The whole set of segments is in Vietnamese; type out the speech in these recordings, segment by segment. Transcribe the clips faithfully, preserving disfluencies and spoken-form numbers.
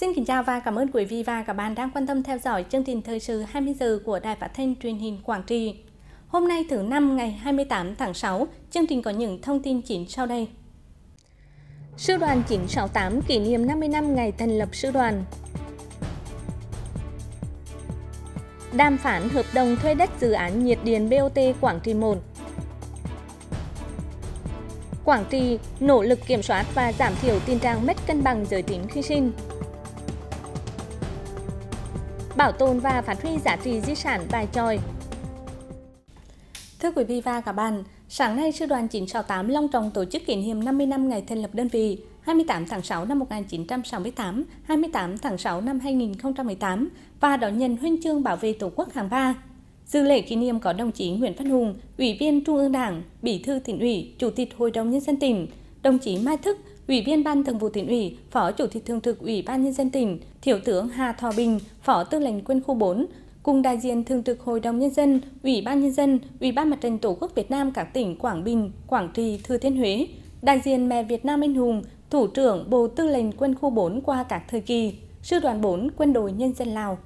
Xin kính chào và cảm ơn quý vị và các bạn đang quan tâm theo dõi chương trình thời sự hai mươi giờ của Đài Phát thanh Truyền hình Quảng Trị. Hôm nay thứ năm ngày hai mươi tám tháng sáu, chương trình có những thông tin chính sau đây. Sư đoàn chín sáu tám kỷ niệm năm mươi năm ngày thành lập sư đoàn. Đàm phán hợp đồng thuê đất dự án nhiệt điện bê o tê Quảng Trị một. Quảng Trị nỗ lực kiểm soát và giảm thiểu tình trạng mất cân bằng giới tính khi sinh. Bảo tồn và phát huy giá trị di sản Bài Chòi. Thưa quý vị và các bạn, sáng nay Sư đoàn chín sáu tám long trọng tổ chức kỷ niệm năm mươi năm ngày thành lập đơn vị hai mươi tám tháng sáu năm một nghìn chín trăm sáu mươi tám, hai mươi tám tháng sáu năm hai nghìn không trăm mười tám và đón nhận huân chương bảo vệ Tổ quốc hạng ba. Dự lễ kỷ niệm có đồng chí Nguyễn Văn Hùng, Ủy viên Trung ương Đảng, Bí thư Tỉnh ủy, Chủ tịch Hội đồng Nhân dân tỉnh, đồng chí Mai Thức, Ủy viên Ban Thường vụ Tỉnh ủy, Phó Chủ tịch Thường trực Ủy ban Nhân dân tỉnh, Thiếu tướng Hà Thọ Bình, Phó Tư lệnh Quân khu bốn, cùng đại diện Thường trực Hội đồng Nhân dân, Ủy ban Nhân dân, Ủy ban Mặt trận Tổ quốc Việt Nam các tỉnh Quảng Bình, Quảng Trị, Thừa Thiên Huế, đại diện Mẹ Việt Nam Anh Hùng, Thủ trưởng Bộ Tư lệnh Quân khu bốn qua các thời kỳ, Sư đoàn bốn Quân đội Nhân dân Lào.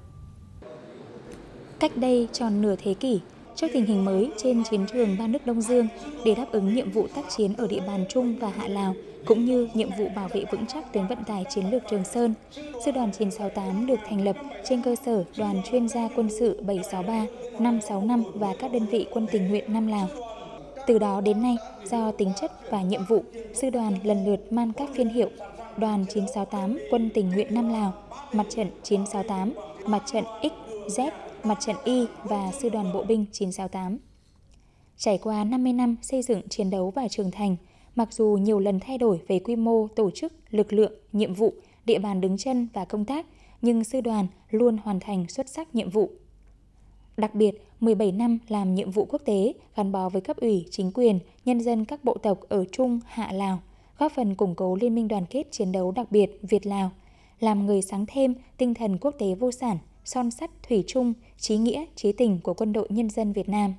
Cách đây tròn nửa thế kỷ, trước tình hình mới trên chiến trường ba nước Đông Dương để đáp ứng nhiệm vụ tác chiến ở địa bàn Trung và Hạ Lào, cũng như nhiệm vụ bảo vệ vững chắc tuyến vận tải chiến lược Trường Sơn, Sư đoàn chín sáu tám được thành lập trên cơ sở Đoàn chuyên gia quân sự bảy sáu ba, năm sáu năm và các đơn vị quân tình nguyện Nam Lào. Từ đó đến nay, do tính chất và nhiệm vụ, sư đoàn lần lượt mang các phiên hiệu Đoàn chín sáu tám Quân tình nguyện Nam Lào, Mặt trận chín sáu tám, Mặt trận X, Z, Mặt trận Y và Sư đoàn Bộ binh chín sáu tám. Trải qua năm mươi năm xây dựng, chiến đấu và trưởng thành, mặc dù nhiều lần thay đổi về quy mô, tổ chức, lực lượng, nhiệm vụ, địa bàn đứng chân và công tác, nhưng sư đoàn luôn hoàn thành xuất sắc nhiệm vụ. Đặc biệt, mười bảy năm làm nhiệm vụ quốc tế gắn bó với cấp ủy, chính quyền, nhân dân các bộ tộc ở Trung, Hạ Lào, góp phần củng cố liên minh đoàn kết chiến đấu đặc biệt Việt-Lào, làm người sáng thêm tinh thần quốc tế vô sản, son sắt thủy chung, chí nghĩa, chí tình của Quân đội Nhân dân Việt Nam.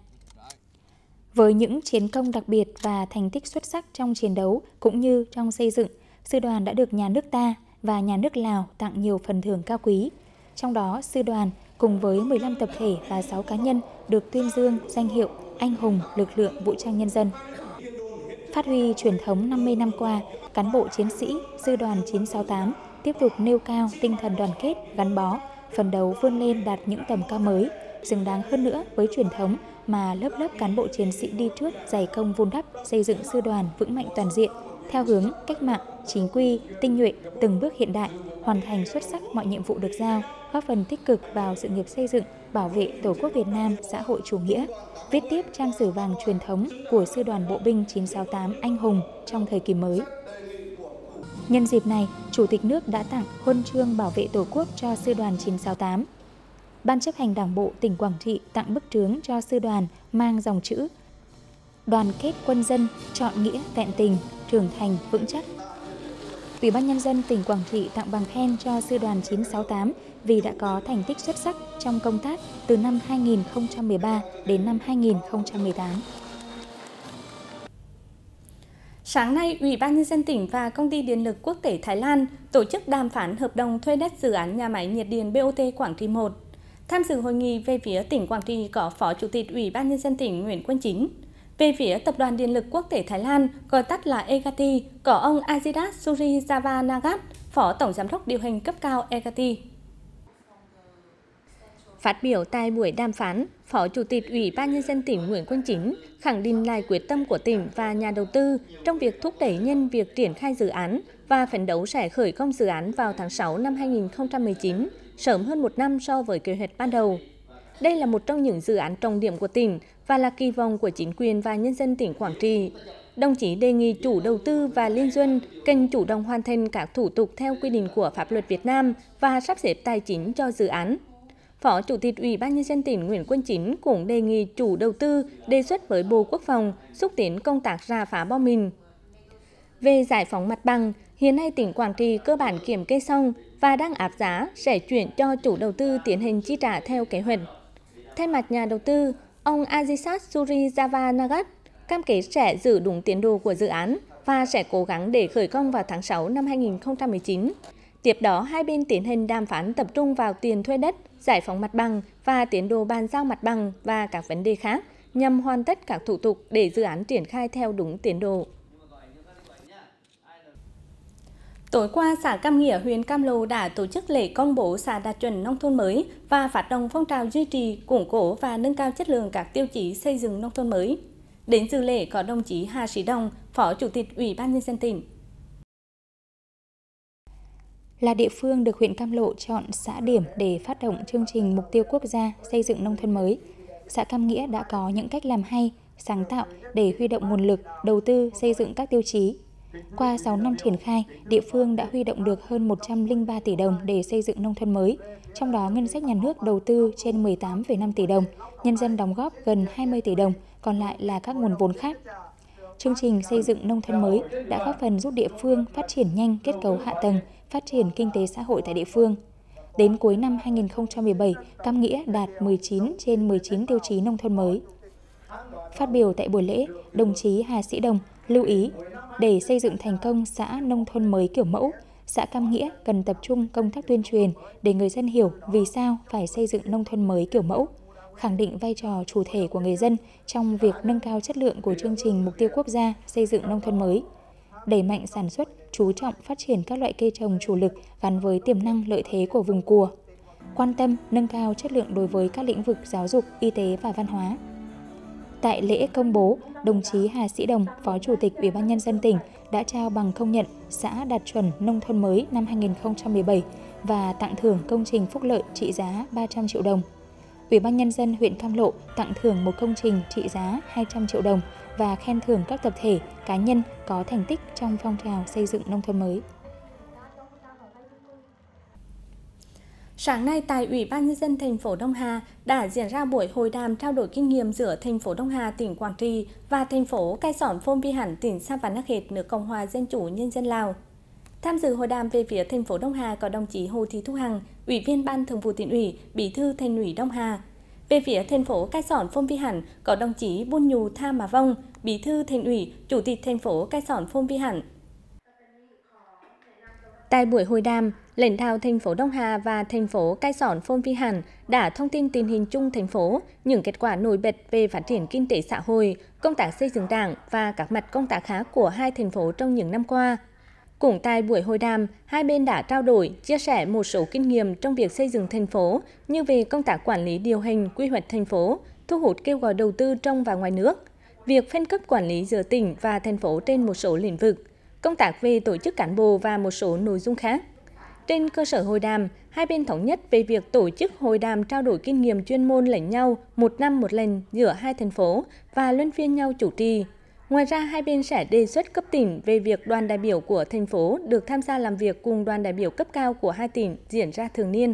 Với những chiến công đặc biệt và thành tích xuất sắc trong chiến đấu cũng như trong xây dựng, sư đoàn đã được nhà nước ta và nhà nước Lào tặng nhiều phần thưởng cao quý. Trong đó, sư đoàn cùng với mười lăm tập thể và sáu cá nhân được tuyên dương danh hiệu Anh hùng lực lượng vũ trang nhân dân. Phát huy truyền thống năm mươi năm qua, cán bộ chiến sĩ sư đoàn chín sáu tám tiếp tục nêu cao tinh thần đoàn kết, gắn bó, phấn đấu vươn lên đạt những tầm cao mới, xứng đáng hơn nữa với truyền thống mà lớp lớp cán bộ chiến sĩ đi trước dày công vun đắp xây dựng sư đoàn vững mạnh toàn diện, theo hướng cách mạng, chính quy, tinh nhuệ, từng bước hiện đại, hoàn thành xuất sắc mọi nhiệm vụ được giao, góp phần tích cực vào sự nghiệp xây dựng, bảo vệ Tổ quốc Việt Nam xã hội chủ nghĩa, viết tiếp trang sử vàng truyền thống của Sư đoàn Bộ binh chín sáu tám anh hùng trong thời kỳ mới. Nhân dịp này, Chủ tịch nước đã tặng huân chương bảo vệ Tổ quốc cho Sư đoàn chín sáu tám. Ban chấp hành Đảng bộ tỉnh Quảng Trị tặng bức trướng cho sư đoàn mang dòng chữ Đoàn kết quân dân, trọn nghĩa vẹn tình, trưởng thành vững chắc. Ủy ban Nhân dân tỉnh Quảng Trị tặng bằng khen cho sư đoàn chín sáu tám vì đã có thành tích xuất sắc trong công tác từ năm hai nghìn không trăm mười ba đến năm hai nghìn không trăm mười tám. Sáng nay, Ủy ban Nhân dân tỉnh và Công ty Điện lực Quốc tế Thái Lan tổ chức đàm phán hợp đồng thuê đất dự án nhà máy nhiệt điện bê o tê Quảng Trị một. Tham dự hội nghị về phía tỉnh Quảng Trị có Phó Chủ tịch Ủy ban Nhân dân tỉnh Nguyễn Quân Chính. Về phía Tập đoàn Điện lực Quốc tế Thái Lan, gọi tắt là e ca tê, có ông Azidat Surijavanagat, Phó Tổng Giám đốc điều hành cấp cao e ca tê. Phát biểu tại buổi đàm phán, Phó Chủ tịch Ủy ban Nhân dân tỉnh Nguyễn Quân Chính khẳng định lại quyết tâm của tỉnh và nhà đầu tư trong việc thúc đẩy nhanh việc triển khai dự án và phấn đấu sẽ khởi công dự án vào tháng sáu năm hai nghìn không trăm mười chín, sớm hơn một năm so với kế hoạch ban đầu. Đây là một trong những dự án trọng điểm của tỉnh và là kỳ vọng của chính quyền và nhân dân tỉnh Quảng Trị. Đồng chí đề nghị chủ đầu tư và liên doanh cần chủ động hoàn thành các thủ tục theo quy định của pháp luật Việt Nam và sắp xếp tài chính cho dự án. Phó Chủ tịch Ủy ban Nhân dân tỉnh Nguyễn Quân Chính cũng đề nghị chủ đầu tư đề xuất với Bộ Quốc phòng xúc tiến công tác rà phá bom mìn. Về giải phóng mặt bằng, hiện nay tỉnh Quảng Trị cơ bản kiểm kê xong và đang áp giá sẽ chuyển cho chủ đầu tư tiến hành chi trả theo kế hoạch. Thay mặt nhà đầu tư, ông Azidat Surijavanagat cam kết sẽ giữ đúng tiến độ của dự án và sẽ cố gắng để khởi công vào tháng sáu năm hai nghìn không trăm mười chín. Tiếp đó, hai bên tiến hành đàm phán tập trung vào tiền thuê đất, giải phóng mặt bằng và tiến độ bàn giao mặt bằng và các vấn đề khác nhằm hoàn tất các thủ tục để dự án triển khai theo đúng tiến độ. Tối qua, xã Cam Nghĩa, huyện Cam Lộ đã tổ chức lễ công bố xã đạt chuẩn nông thôn mới và phát động phong trào duy trì, củng cố và nâng cao chất lượng các tiêu chí xây dựng nông thôn mới. Đến dự lễ có đồng chí Hà Sĩ Đồng, Phó Chủ tịch Ủy ban Nhân dân tỉnh. Là địa phương được huyện Cam Lộ chọn xã điểm để phát động chương trình mục tiêu quốc gia xây dựng nông thôn mới, xã Cam Nghĩa đã có những cách làm hay, sáng tạo để huy động nguồn lực, đầu tư xây dựng các tiêu chí. Qua sáu năm triển khai, địa phương đã huy động được hơn một trăm lẻ ba tỷ đồng để xây dựng nông thôn mới, trong đó ngân sách nhà nước đầu tư trên mười tám phẩy năm tỷ đồng, nhân dân đóng góp gần hai mươi tỷ đồng, còn lại là các nguồn vốn khác. Chương trình xây dựng nông thôn mới đã góp phần giúp địa phương phát triển nhanh kết cấu hạ tầng, phát triển kinh tế xã hội tại địa phương. Đến cuối năm hai nghìn không trăm mười bảy, Cam Nghĩa đạt mười chín trên mười chín tiêu chí nông thôn mới. Phát biểu tại buổi lễ, đồng chí Hà Sĩ Đồng lưu ý, để xây dựng thành công xã nông thôn mới kiểu mẫu, xã Cam Nghĩa cần tập trung công tác tuyên truyền để người dân hiểu vì sao phải xây dựng nông thôn mới kiểu mẫu, khẳng định vai trò chủ thể của người dân trong việc nâng cao chất lượng của chương trình mục tiêu quốc gia xây dựng nông thôn mới, đẩy mạnh sản xuất, chú trọng phát triển các loại cây trồng chủ lực gắn với tiềm năng lợi thế của vùng cùa, quan tâm nâng cao chất lượng đối với các lĩnh vực giáo dục, y tế và văn hóa. Tại lễ công bố, đồng chí Hà Sĩ Đồng, Phó Chủ tịch Ủy ban Nhân dân tỉnh đã trao bằng công nhận xã đạt chuẩn nông thôn mới năm hai nghìn không trăm mười bảy và tặng thưởng công trình phúc lợi trị giá ba trăm triệu đồng. Ủy ban Nhân dân huyện Cam Lộ tặng thưởng một công trình trị giá hai trăm triệu đồng và khen thưởng các tập thể, cá nhân có thành tích trong phong trào xây dựng nông thôn mới. Sáng nay tại Ủy ban Nhân dân thành phố Đông Hà đã diễn ra buổi hội đàm trao đổi kinh nghiệm giữa thành phố Đông Hà, tỉnh Quảng Trị và thành phố Cai Sòn Phom Vi Hẳn, tỉnh Sa Va Nak Het, nước Cộng hòa Dân chủ Nhân dân Lào. Tham dự hội đàm về phía thành phố Đông Hà có đồng chí Hồ Thị Thu Hằng, Ủy viên Ban Thường vụ Tỉnh ủy, Bí thư Thành ủy Đông Hà. Về phía thành phố Cai Sòn Phom Vi Hẳn có đồng chí Bun Nhù Tha Mà Vong, Bí thư Thành ủy, Chủ tịch thành phố Cai Sòn Phom Vi Hẳn. Tại buổi hội đàm, lãnh đạo thành phố Đông Hà và thành phố Cai Sòn Phom Vi Hẳn đã thông tin tình hình chung thành phố, những kết quả nổi bật về phát triển kinh tế xã hội, công tác xây dựng đảng và các mặt công tác khác của hai thành phố trong những năm qua. Cũng tại buổi hội đàm, hai bên đã trao đổi, chia sẻ một số kinh nghiệm trong việc xây dựng thành phố như về công tác quản lý điều hành, quy hoạch thành phố, thu hút kêu gọi đầu tư trong và ngoài nước, việc phân cấp quản lý giữa tỉnh và thành phố trên một số lĩnh vực, công tác về tổ chức cán bộ và một số nội dung khác. Trên cơ sở hội đàm, hai bên thống nhất về việc tổ chức hội đàm trao đổi kinh nghiệm chuyên môn lẫn nhau một năm một lần giữa hai thành phố và luân phiên nhau chủ trì. Ngoài ra, hai bên sẽ đề xuất cấp tỉnh về việc đoàn đại biểu của thành phố được tham gia làm việc cùng đoàn đại biểu cấp cao của hai tỉnh diễn ra thường niên.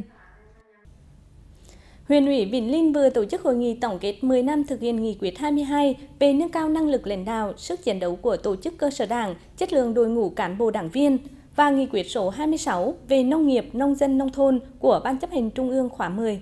Huyện ủy Vĩnh Linh vừa tổ chức hội nghị tổng kết mười năm thực hiện nghị quyết hai mươi hai về nâng cao năng lực lãnh đạo, sức chiến đấu của tổ chức cơ sở đảng, chất lượng đội ngũ cán bộ đảng viên và nghị quyết số hai mươi sáu về nông nghiệp, nông dân, nông thôn của Ban chấp hành Trung ương khóa mười.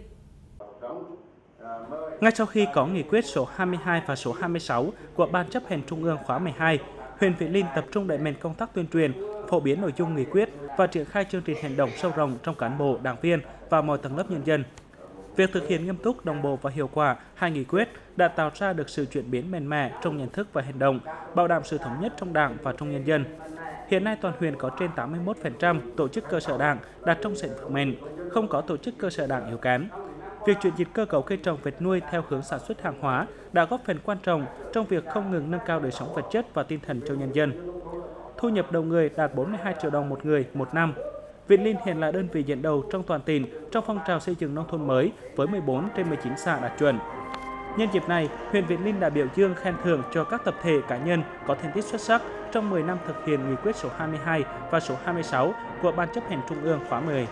Ngay sau khi có nghị quyết số hai mươi hai và số hai mươi sáu của Ban chấp hành Trung ương khóa mười hai, huyện Vĩnh Linh tập trung đẩy mạnh công tác tuyên truyền, phổ biến nội dung nghị quyết và triển khai chương trình hành động sâu rộng trong cán bộ, đảng viên và mọi tầng lớp nhân dân. Việc thực hiện nghiêm túc, đồng bộ và hiệu quả hai nghị quyết đã tạo ra được sự chuyển biến mạnh mẽ trong nhận thức và hành động, bảo đảm sự thống nhất trong Đảng và trong nhân dân. Hiện nay toàn huyện có trên tám mươi mốt phần trăm tổ chức cơ sở đảng đạt trong diện vững mạnh, không có tổ chức cơ sở đảng yếu kém. Việc chuyển dịch cơ cấu cây trồng vật nuôi theo hướng sản xuất hàng hóa đã góp phần quan trọng trong việc không ngừng nâng cao đời sống vật chất và tinh thần cho nhân dân. Thu nhập đầu người đạt bốn mươi hai triệu đồng một người một năm. Vĩnh Linh hiện là đơn vị dẫn đầu trong toàn tỉnh trong phong trào xây dựng nông thôn mới với mười bốn trên mười chín xã đạt chuẩn. Nhân dịp này, huyện Vĩnh Linh đã biểu dương khen thưởng cho các tập thể cá nhân có thành tích xuất sắc trong mười năm thực hiện nghị quyết số hai mươi hai và số hai mươi sáu của Ban chấp hành Trung ương khóa mười.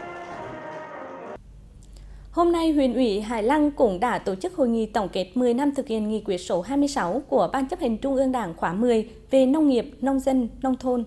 Hôm nay, huyện ủy Hải Lăng cũng đã tổ chức hội nghị tổng kết mười năm thực hiện nghị quyết số hai mươi sáu của Ban chấp hành Trung ương Đảng khóa mười về nông nghiệp, nông dân, nông thôn.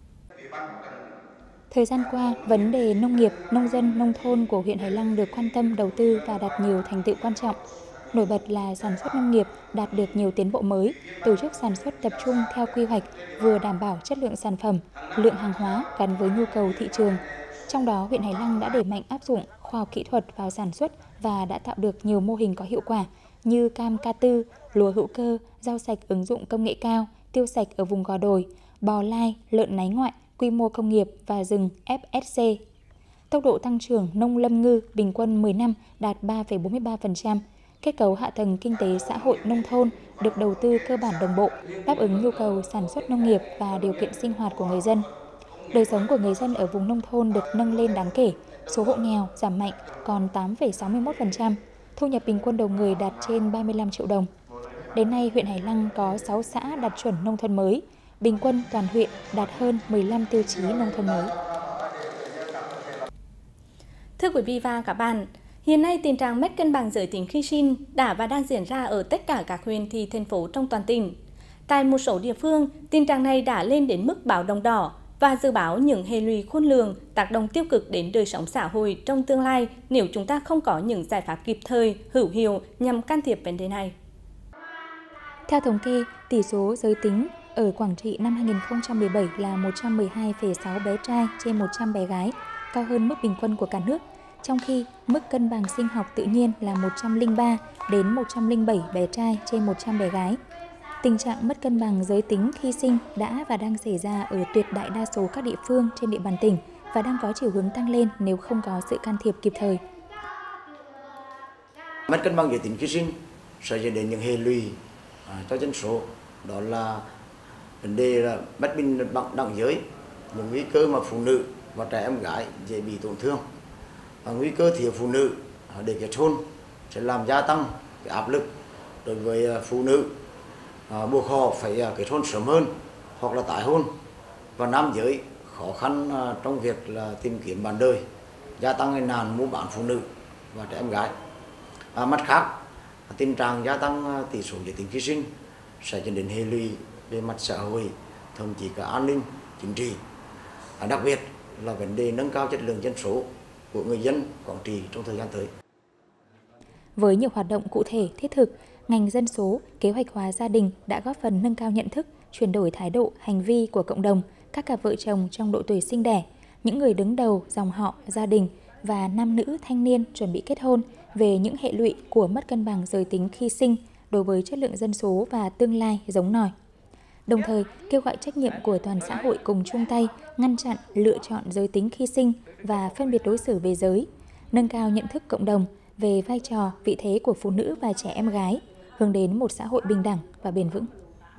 Thời gian qua, vấn đề nông nghiệp, nông dân, nông thôn của huyện Hải Lăng được quan tâm đầu tư và đạt nhiều thành tựu quan trọng. Nổi bật là sản xuất nông nghiệp đạt được nhiều tiến bộ mới, tổ chức sản xuất tập trung theo quy hoạch, vừa đảm bảo chất lượng sản phẩm, lượng hàng hóa gắn với nhu cầu thị trường. Trong đó, huyện Hải Lăng đã đẩy mạnh áp dụng khoa học kỹ thuật vào sản xuất và đã tạo được nhiều mô hình có hiệu quả như cam K tư, lúa hữu cơ, rau sạch ứng dụng công nghệ cao, tiêu sạch ở vùng Gò Đồi, bò lai, lợn nái ngoại, quy mô công nghiệp và rừng F S C. Tốc độ tăng trưởng nông lâm ngư bình quân mười năm đạt ba phẩy bốn mươi ba phần trăm. Kết cấu hạ tầng kinh tế xã hội nông thôn được đầu tư cơ bản đồng bộ, đáp ứng nhu cầu sản xuất nông nghiệp và điều kiện sinh hoạt của người dân. Đời sống của người dân ở vùng nông thôn được nâng lên đáng kể, số hộ nghèo giảm mạnh còn tám phẩy sáu mươi mốt phần trăm, thu nhập bình quân đầu người đạt trên ba mươi lăm triệu đồng. Đến nay, huyện Hải Lăng có sáu xã đạt chuẩn nông thôn mới, bình quân toàn huyện đạt hơn mười lăm tiêu chí nông thôn mới. Thưa quý vị và các bạn, hiện nay tình trạng mất cân bằng giới tính khi sinh đã và đang diễn ra ở tất cả các huyện thị thành phố trong toàn tỉnh. Tại một số địa phương, tình trạng này đã lên đến mức báo động đỏ và dự báo những hệ lụy khôn lường, tác động tiêu cực đến đời sống xã hội trong tương lai nếu chúng ta không có những giải pháp kịp thời, hữu hiệu nhằm can thiệp vấn đề này. Theo thống kê, tỷ số giới tính ở Quảng Trị năm hai nghìn không trăm mười bảy là một trăm mười hai phẩy sáu bé trai trên một trăm bé gái, cao hơn mức bình quân của cả nước. Trong khi mức cân bằng sinh học tự nhiên là một trăm lẻ ba đến một trăm lẻ bảy bé trai trên một trăm bé gái. Tình trạng mất cân bằng giới tính khi sinh đã và đang xảy ra ở tuyệt đại đa số các địa phương trên địa bàn tỉnh và đang có chiều hướng tăng lên nếu không có sự can thiệp kịp thời. Mất cân bằng giới tính khi sinh sẽ dẫn đến những hệ lụy à, cho dân số, đó là vấn đề là bất bình đẳng đẳng giới, những nguy cơ mà phụ nữ và trẻ em gái dễ bị tổn thương, và nguy cơ thiếu phụ nữ để kết hôn sẽ làm gia tăng cái áp lực đối với phụ nữ, à, buộc họ phải kết hôn sớm hơn hoặc là tái hôn, và nam giới khó khăn à, trong việc là tìm kiếm bạn đời, gia tăng cái nạn mua bán phụ nữ và trẻ em gái. À, mặt khác, tình trạng gia tăng tỷ số giới tính khi sinh sẽ dẫn đến hệ lụy về mặt xã hội, thậm chí cả an ninh chính trị, à, đặc biệt là vấn đề nâng cao chất lượng dân số của người dân Quảng Trị trong thời gian tới. Với nhiều hoạt động cụ thể thiết thực, ngành dân số, kế hoạch hóa gia đình đã góp phần nâng cao nhận thức, chuyển đổi thái độ, hành vi của cộng đồng, các cặp vợ chồng trong độ tuổi sinh đẻ, những người đứng đầu dòng họ, gia đình và nam nữ thanh niên chuẩn bị kết hôn về những hệ lụy của mất cân bằng giới tính khi sinh đối với chất lượng dân số và tương lai giống nòi. Đồng thời, kêu gọi trách nhiệm của toàn xã hội cùng chung tay ngăn chặn lựa chọn giới tính khi sinh và phân biệt đối xử về giới, nâng cao nhận thức cộng đồng về vai trò, vị thế của phụ nữ và trẻ em gái, hướng đến một xã hội bình đẳng và bền vững.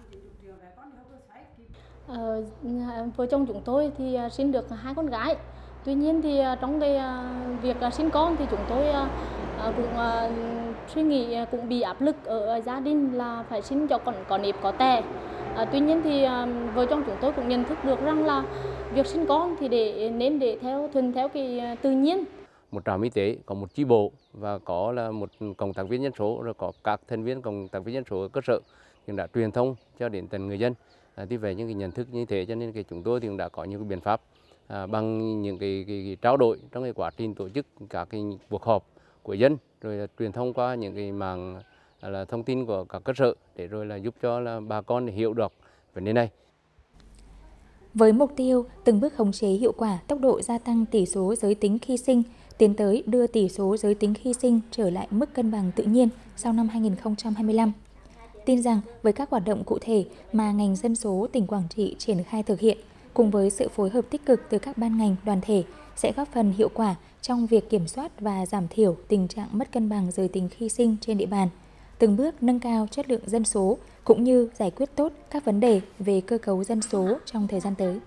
Ờ, vợ chồng chúng tôi thì sinh được hai con gái. Tuy nhiên thì trong cái việc sinh con thì chúng tôi cũng suy nghĩ cũng bị áp lực ở gia đình là phải sinh cho con có nếp có tè. À, tuy nhiên thì vợ chồng chúng tôi cũng nhận thức được rằng là việc sinh con thì để nên để theo thuần theo cái tự nhiên. Một trạm y tế có một chi bộ và có là một cộng tác viên dân số, rồi có các thành viên cộng tác viên dân số ở cơ sở thì đã truyền thông cho đến tận người dân. À, thì về những cái nhận thức như thế cho nên cái chúng tôi thì cũng đã có những cái biện pháp à, bằng những cái, cái, cái trao đổi trong cái quá trình tổ chức các cái cuộc họp của dân, rồi là truyền thông qua những cái mạng là thông tin của các cơ sở để rồi là giúp cho là bà con hiểu được vấn đề này. Với mục tiêu từng bước khống chế hiệu quả tốc độ gia tăng tỷ số giới tính khi sinh, tiến tới đưa tỷ số giới tính khi sinh trở lại mức cân bằng tự nhiên sau năm hai nghìn không trăm hai mươi lăm. Tin rằng với các hoạt động cụ thể mà ngành dân số tỉnh Quảng Trị triển khai thực hiện, cùng với sự phối hợp tích cực từ các ban ngành, đoàn thể sẽ góp phần hiệu quả trong việc kiểm soát và giảm thiểu tình trạng mất cân bằng giới tính khi sinh trên địa bàn, từng bước nâng cao chất lượng dân số cũng như giải quyết tốt các vấn đề về cơ cấu dân số trong thời gian tới.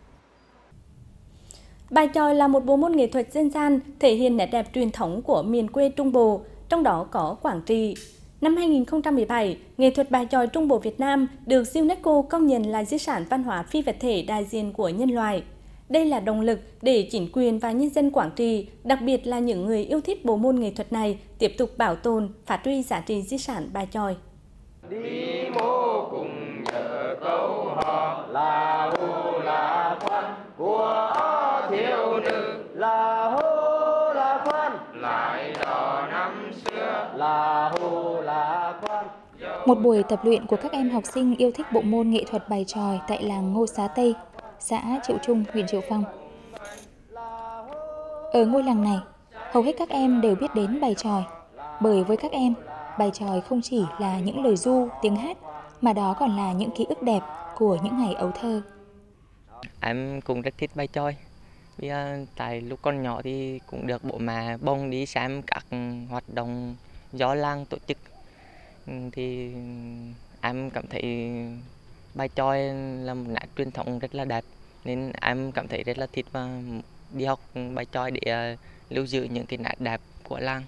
Bài chòi là một bộ môn nghệ thuật dân gian thể hiện nét đẹp truyền thống của miền quê Trung Bộ, trong đó có Quảng Trị. Năm hai nghìn không trăm mười bảy, nghệ thuật bài chòi Trung Bộ Việt Nam được UNESCO công nhận là di sản văn hóa phi vật thể đại diện của nhân loại. Đây là động lực để chính quyền và nhân dân Quảng Trị, đặc biệt là những người yêu thích bộ môn nghệ thuật này, tiếp tục bảo tồn, phát huy giá trị di sản bài chòi. Đi mô cùng nhờ câu hò là hô là khoan của thiếu nữ, là hô là khoan lại đò năm xưa, là hô là khoan. Một buổi tập luyện của các em học sinh yêu thích bộ môn nghệ thuật bài chòi tại làng Ngô Xá Tây, xã Triệu Trung, huyện Triệu Phong. Ở ngôi làng này, hầu hết các em đều biết đến bài chòi, bởi với các em, bài chòi không chỉ là những lời ru, tiếng hát, mà đó còn là những ký ức đẹp của những ngày ấu thơ. Em cũng rất thích bài chòi. Vì tại lúc còn nhỏ thì cũng được bố mẹ bồng đi xem các hoạt động do làng tổ chức. Thì em cảm thấy bài chòi là một nét truyền thống rất là đẹp, nên em cảm thấy rất là thích và đi học bài chòi để lưu giữ những cái nét đẹp của làng.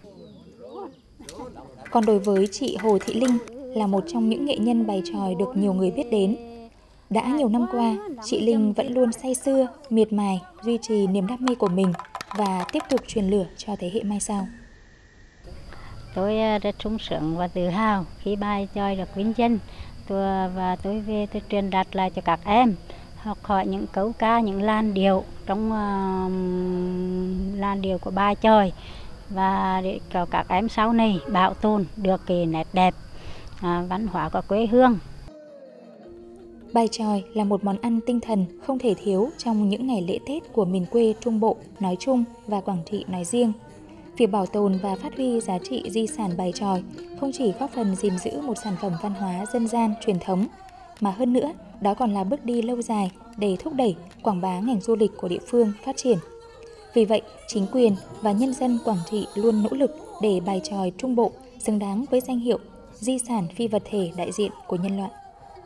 Còn đối với chị Hồ Thị Linh là một trong những nghệ nhân bài chòi được nhiều người biết đến. Đã nhiều năm qua, chị Linh vẫn luôn say sưa, miệt mài, duy trì niềm đam mê của mình và tiếp tục truyền lửa cho thế hệ mai sau. Tôi rất sung sướng và tự hào khi bài chòi được vinh danh, tôi và tôi về tôi truyền đạt lại cho các em học hỏi những câu ca, những làn điệu trong uh, làn điệu của bài chòi, và để cho các em sau này bảo tồn được cái nét đẹp uh, văn hóa của quê hương. Bài chòi là một món ăn tinh thần không thể thiếu trong những ngày lễ Tết của miền quê Trung Bộ nói chung và Quảng Trị nói riêng. Việc bảo tồn và phát huy giá trị di sản bài chòi không chỉ góp phần gìn giữ một sản phẩm văn hóa dân gian truyền thống, mà hơn nữa, đó còn là bước đi lâu dài để thúc đẩy, quảng bá ngành du lịch của địa phương phát triển. Vì vậy, chính quyền và nhân dân Quảng Trị luôn nỗ lực để bài chòi Trung Bộ xứng đáng với danh hiệu di sản phi vật thể đại diện của nhân loại.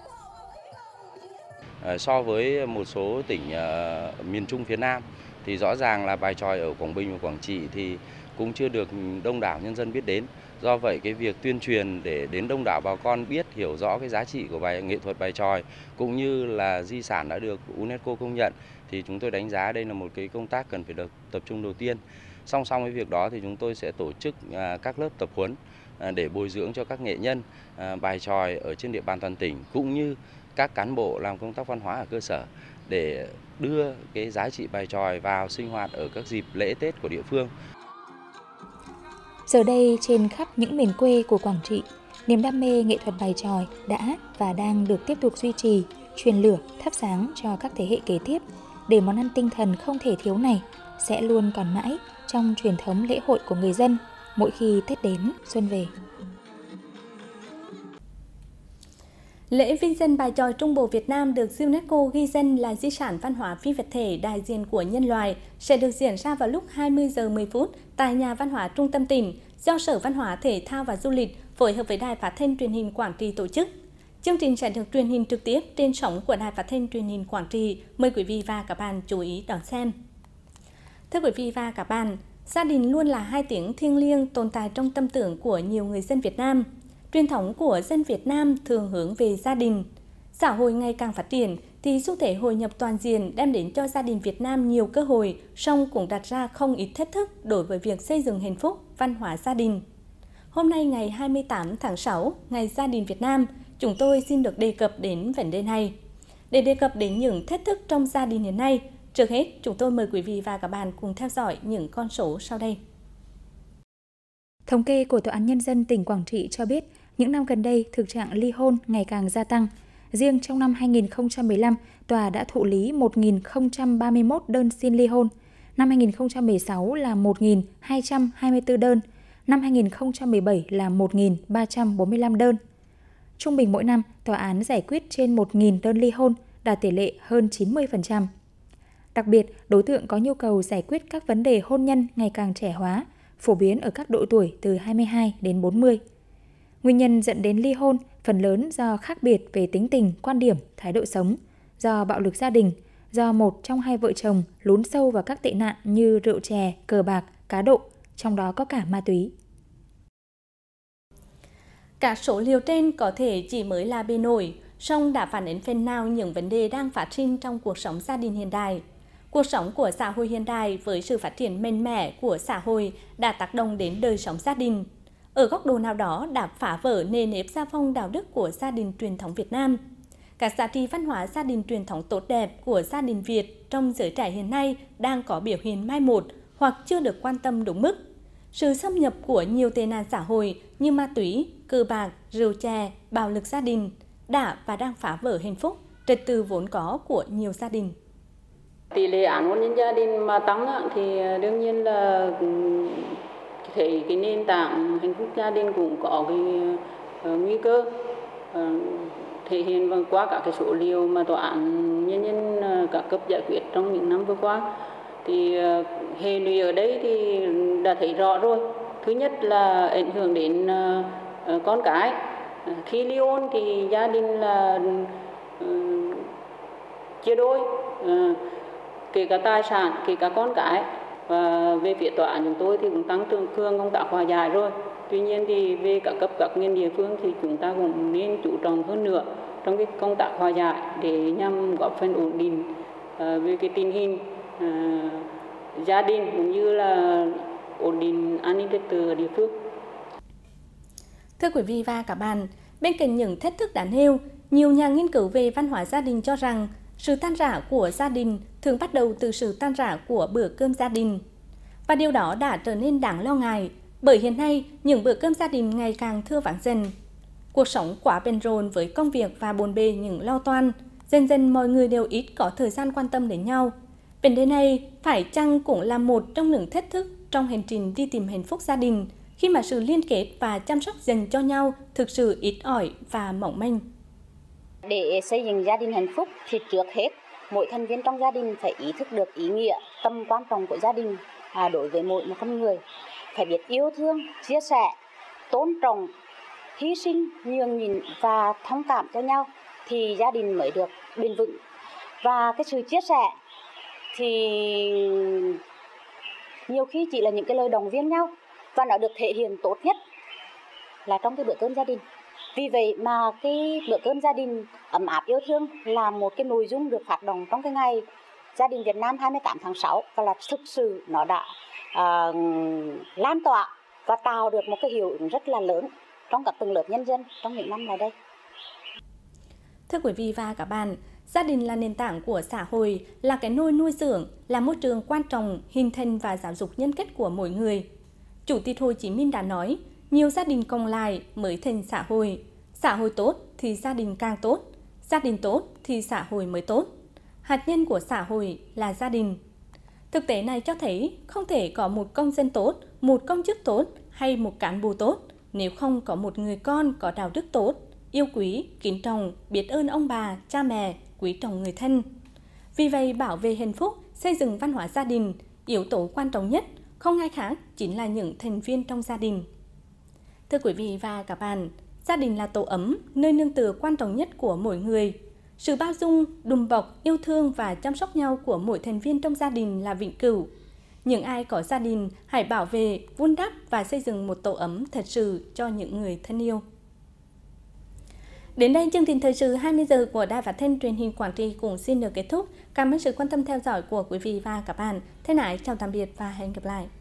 So với một số tỉnh uh, miền Trung phía Nam thì rõ ràng là bài chòi ở Quảng Bình và Quảng Trị thì cũng chưa được đông đảo nhân dân biết đến. Do vậy cái việc tuyên truyền để đến đông đảo bà con biết, hiểu rõ cái giá trị của bài nghệ thuật bài chòi cũng như là di sản đã được UNESCO công nhận thì chúng tôi đánh giá đây là một cái công tác cần phải được tập trung đầu tiên. Song song với việc đó thì chúng tôi sẽ tổ chức uh, các lớp tập huấn uh, để bồi dưỡng cho các nghệ nhân uh, bài chòi ở trên địa bàn toàn tỉnh cũng như các cán bộ làm công tác văn hóa ở cơ sở để đưa cái giá trị bài chòi vào sinh hoạt ở các dịp lễ Tết của địa phương. Giờ đây trên khắp những miền quê của Quảng Trị, niềm đam mê nghệ thuật bài chòi đã và đang được tiếp tục duy trì, truyền lửa, thắp sáng cho các thế hệ kế tiếp để món ăn tinh thần không thể thiếu này sẽ luôn còn mãi trong truyền thống lễ hội của người dân mỗi khi Tết đến, xuân về. Lễ vinh danh bài chòi Trung Bộ Việt Nam được UNESCO ghi danh là di sản văn hóa phi vật thể đại diện của nhân loại sẽ được diễn ra vào lúc hai mươi giờ mười phút tại Nhà Văn hóa Trung tâm tỉnh do Sở Văn hóa Thể thao và Du lịch phối hợp với Đài Phát thanh Truyền hình Quảng Trị tổ chức. Chương trình sẽ được truyền hình trực tiếp trên sóng của Đài Phát thanh Truyền hình Quảng Trị. Mời quý vị và các bạn chú ý đón xem. Thưa quý vị và các bạn, gia đình luôn là hai tiếng thiêng liêng tồn tại trong tâm tưởng của nhiều người dân Việt Nam. Truyền thống của dân Việt Nam thường hướng về gia đình. Xã hội ngày càng phát triển thì xu thế hội nhập toàn diện đem đến cho gia đình Việt Nam nhiều cơ hội, song cũng đặt ra không ít thách thức đối với việc xây dựng hạnh phúc, văn hóa gia đình. Hôm nay ngày hai mươi tám tháng sáu, Ngày Gia đình Việt Nam, chúng tôi xin được đề cập đến vấn đề này. Để đề cập đến những thách thức trong gia đình hiện nay, trước hết chúng tôi mời quý vị và các bạn cùng theo dõi những con số sau đây. Thống kê của Tòa án Nhân dân tỉnh Quảng Trị cho biết, những năm gần đây, thực trạng ly hôn ngày càng gia tăng. Riêng trong năm hai nghìn không trăm mười lăm, Tòa đã thụ lý một nghìn không trăm ba mươi mốt đơn xin ly hôn. Năm hai nghìn không trăm mười sáu là một nghìn hai trăm hai mươi tư đơn. Năm hai nghìn không trăm mười bảy là một nghìn ba trăm bốn mươi lăm đơn. Trung bình mỗi năm, tòa án giải quyết trên một nghìn đơn ly hôn, đạt tỷ lệ hơn chín mươi phần trăm. Đặc biệt, đối tượng có nhu cầu giải quyết các vấn đề hôn nhân ngày càng trẻ hóa, phổ biến ở các độ tuổi từ hai mươi hai đến bốn mươi. Nguyên nhân dẫn đến ly hôn phần lớn do khác biệt về tính tình, quan điểm, thái độ sống, do bạo lực gia đình, do một trong hai vợ chồng lún sâu vào các tệ nạn như rượu chè, cờ bạc, cá độ, trong đó có cả ma túy. Các số liệu trên có thể chỉ mới là bề nổi, song đã phản ánh phần nào những vấn đề đang phát sinh trong cuộc sống gia đình hiện đại. Cuộc sống của xã hội hiện đại với sự phát triển mạnh mẽ của xã hội đã tác động đến đời sống gia đình. Ở góc độ nào đó đã phá vỡ nề nếp gia phong đạo đức của gia đình truyền thống Việt Nam. Các giá trị văn hóa gia đình truyền thống tốt đẹp của gia đình Việt trong giới trẻ hiện nay đang có biểu hiện mai một hoặc chưa được quan tâm đúng mức. Sự xâm nhập của nhiều tệ nạn xã hội như ma túy, cờ bạc, rượu chè, bạo lực gia đình đã và đang phá vỡ hạnh phúc, trật tự vốn có của nhiều gia đình. Tỷ lệ án hôn nhân gia đình mà tăng thì đương nhiên là thấy cái nền tảng hạnh phúc gia đình cũng có cái nguy cơ, thể hiện bằng qua các cái số liệu mà tòa án nhân dân các cấp giải quyết trong những năm vừa qua. Thì hệ lụy ở đây thì đã thấy rõ rồi. Thứ nhất là ảnh hưởng đến con cái. Khi ly hôn thì gia đình là chia đôi, kể cả tài sản, kể cả con cái. Và về phía tòa án chúng tôi thì cũng tăng cường công tác hòa giải rồi. Tuy nhiên thì về các cấp các ngành địa phương thì chúng ta cũng nên chú trọng hơn nữa trong cái công tác hòa giải để nhằm góp phần ổn định uh, về cái tình hình uh, gia đình cũng như là ổn định an ninh trật tự ở địa phương. Thưa quý vị và các bạn, bên cạnh những thách thức đáng nêu, nhiều nhà nghiên cứu về văn hóa gia đình cho rằng sự tan rã của gia đình thường bắt đầu từ sự tan rã của bữa cơm gia đình. Và điều đó đã trở nên đáng lo ngại, bởi hiện nay những bữa cơm gia đình ngày càng thưa vắng dần. Cuộc sống quá bận rộn với công việc và bộn bề những lo toan, dần dần mọi người đều ít có thời gian quan tâm đến nhau. Vấn đề này phải chăng cũng là một trong những thách thức trong hành trình đi tìm hạnh phúc gia đình, khi mà sự liên kết và chăm sóc dành cho nhau thực sự ít ỏi và mỏng manh. Để xây dựng gia đình hạnh phúc thì trước hết mỗi thành viên trong gia đình phải ý thức được ý nghĩa, tầm quan trọng của gia đình à, đối với mỗi một con người. Phải biết yêu thương, chia sẻ, tôn trọng, hy sinh, nhường nhịn và thông cảm cho nhau thì gia đình mới được bền vững. Và cái sự chia sẻ thì nhiều khi chỉ là những cái lời động viên nhau và nó được thể hiện tốt nhất là trong cái bữa cơm gia đình. Vì vậy mà cái bữa cơm gia đình ấm áp yêu thương là một cái nội dung được phát động trong cái ngày gia đình Việt Nam hai mươi tám tháng sáu, và là thực sự nó đã uh, lan tỏa và tạo được một cái hiệu ứng rất là lớn trong các tầng lớp nhân dân trong những năm lại đây. Thưa quý vị và các bạn, gia đình là nền tảng của xã hội, là cái nôi nuôi dưỡng, là môi trường quan trọng hình thành và giáo dục nhân cách của mỗi người. Chủ tịch Hồ Chí Minh đã nói, nhiều gia đình cộng lại mới thành xã hội. Xã hội tốt thì gia đình càng tốt, gia đình tốt thì xã hội mới tốt. Hạt nhân của xã hội là gia đình. Thực tế này cho thấy không thể có một công dân tốt, một công chức tốt hay một cán bộ tốt nếu không có một người con có đạo đức tốt, yêu quý, kính trọng, biết ơn ông bà, cha mẹ, quý trọng người thân. Vì vậy, bảo vệ hạnh phúc, xây dựng văn hóa gia đình, yếu tố quan trọng nhất không ai khác chính là những thành viên trong gia đình. Thưa quý vị và các bạn, gia đình là tổ ấm, nơi nương tựa quan trọng nhất của mỗi người. Sự bao dung, đùm bọc, yêu thương và chăm sóc nhau của mỗi thành viên trong gia đình là vĩnh cửu. Những ai có gia đình, hãy bảo vệ, vun đắp và xây dựng một tổ ấm thật sự cho những người thân yêu. Đến đây, chương trình thời sự hai mươi giờ của Đài Phát thanh Truyền hình Quảng Trị cũng xin được kết thúc. Cảm ơn sự quan tâm theo dõi của quý vị và các bạn. Thân ái chào tạm biệt và hẹn gặp lại.